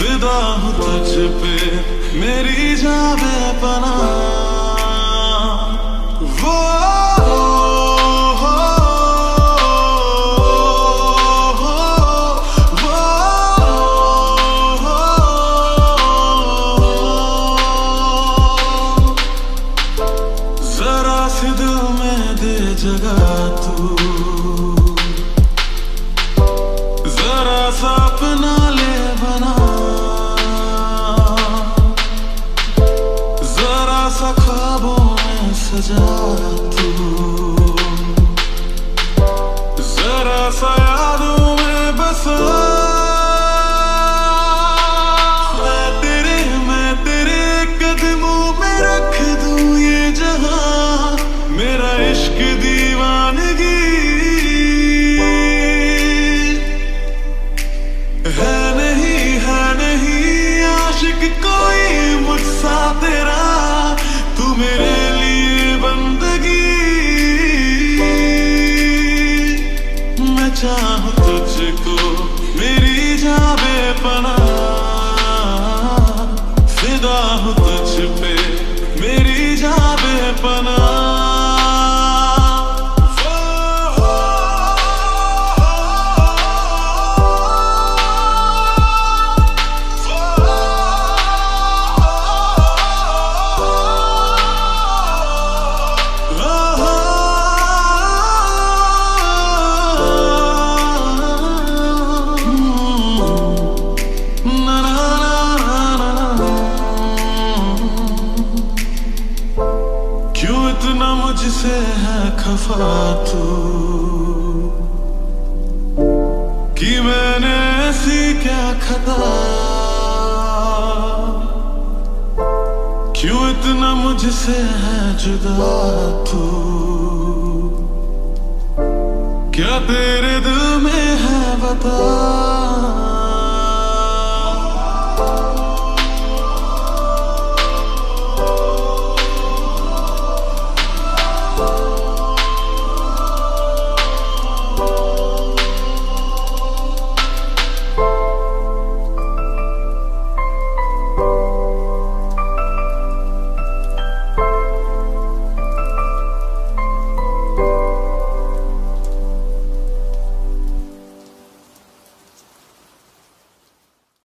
फिदा हूँ तुझ पे मेरी जावे पनाह। वो जरा सी दिल में दे जगह तू, जरा सा अपना ले बना, जरा सा ख्वाबों में सजा तू, जरा सा यादों में बसा। मैं तेरे कदमों में रख दूं ये जहां, मेरा इश्क दीवानगी है नहीं आशिक कोई मुझसा तेरा, तू मेरे लिए बंदगी। मैं चाहूं तुझको मेरी जावे पनाह, फिदा हूँ तुझ पे मेरी जावे पनाह। क्यों इतना मुझसे है खफा तू, कि मैंने ऐसी क्या खता। क्यों इतना मुझसे है जुदा तू, क्या तेरे दिल में है बता।